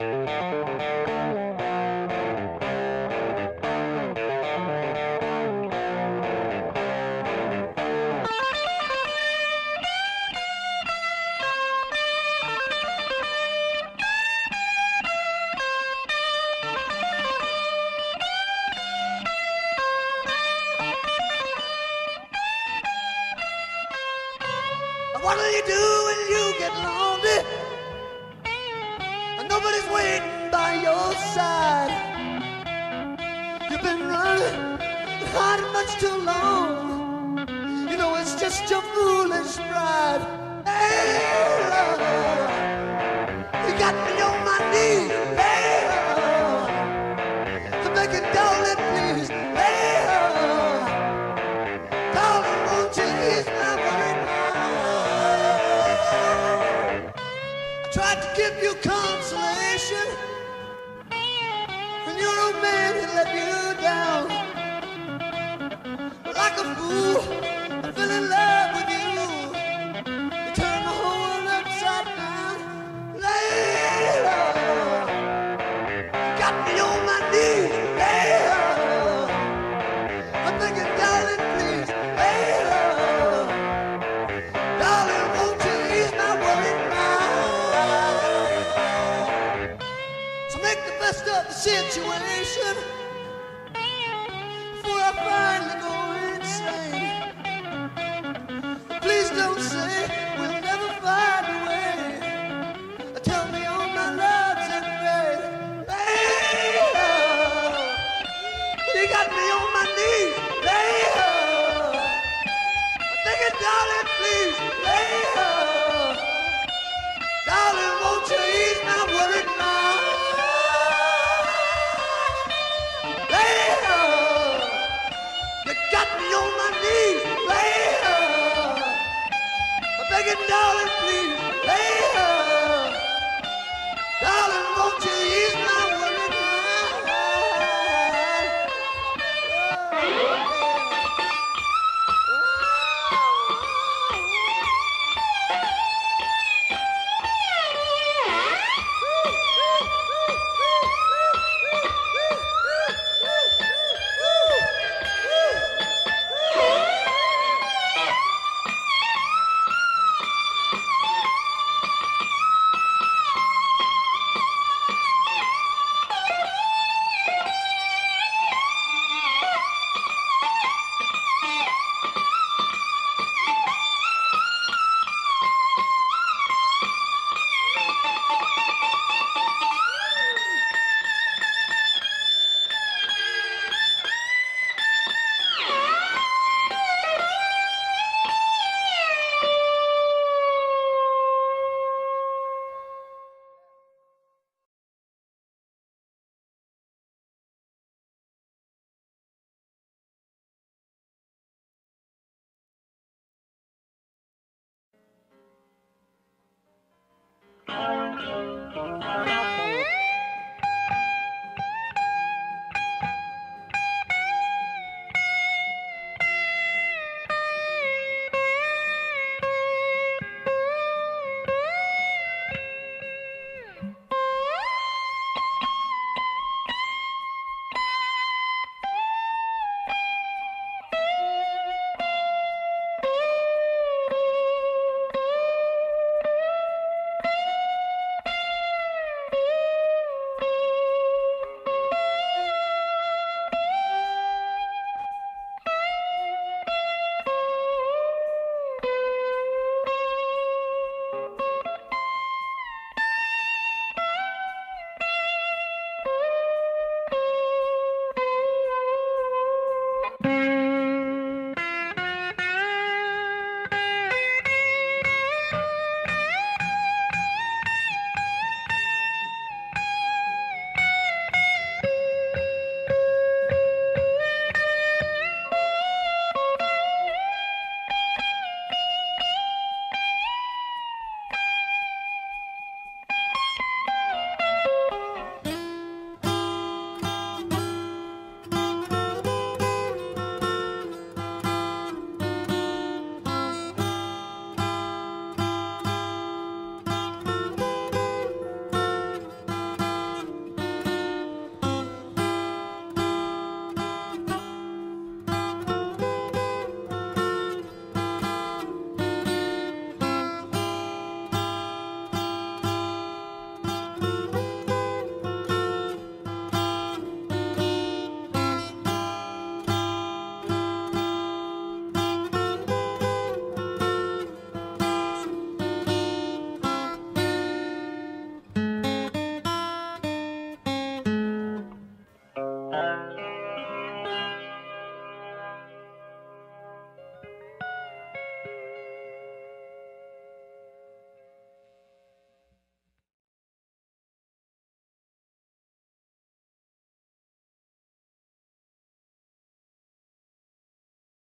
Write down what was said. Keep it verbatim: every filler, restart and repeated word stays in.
What do you do when you get lonely and nobody's waiting by your side? You've been running, hiding much too long. You know it's just your foolish pride. Hey, Lord, you got me on my knees. Hey, Lord, I'm begging, darling, please. Hey, Lord, darling, won't you ease my worried mind? Tried to give you consolation when your old man had let you down. But like a fool, I fell in love with you. You turned the whole world upside down. Layla, you got me on my knees. Layla, I'm thinking, darling, please. Layla, darling, won't you ease my worried mind? So make the best of the situation before I finally go insane. Please don't say we'll never find a way. Tell me all my love's in vain. Layla, you got me on my knees. Layla, I'm thinking, darling, please. Layla, darling, won't you ease my worried mind? Layla, you got me on my knees. Layla, I'm begging, darling, please. Layla,